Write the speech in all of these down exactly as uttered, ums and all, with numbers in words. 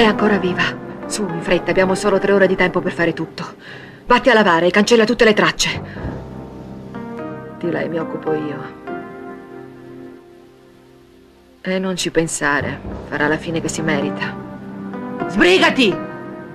È ancora viva. Su, in fretta, abbiamo solo tre ore di tempo per fare tutto. Vatti a lavare e cancella tutte le tracce. Di lei mi occupo io. E non ci pensare, farà la fine che si merita. Sbrigati!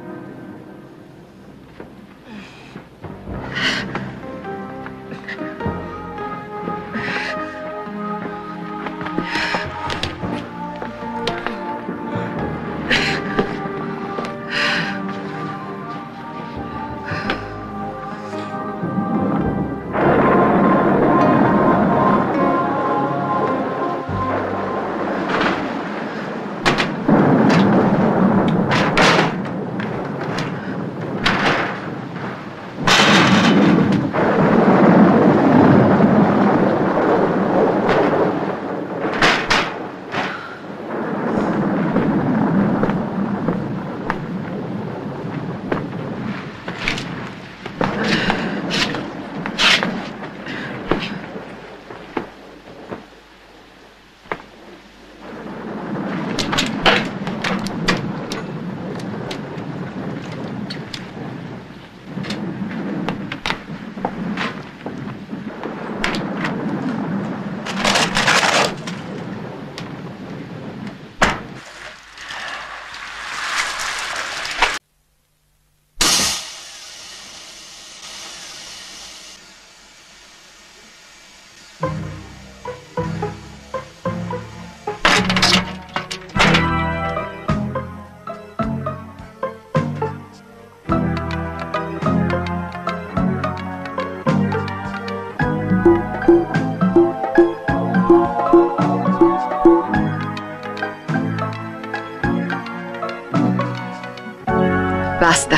Basta.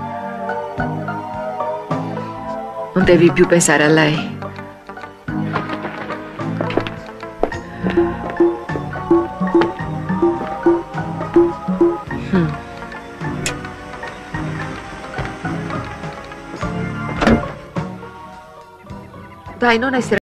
Non devi più pensare a lei. Mm. Dai, non essere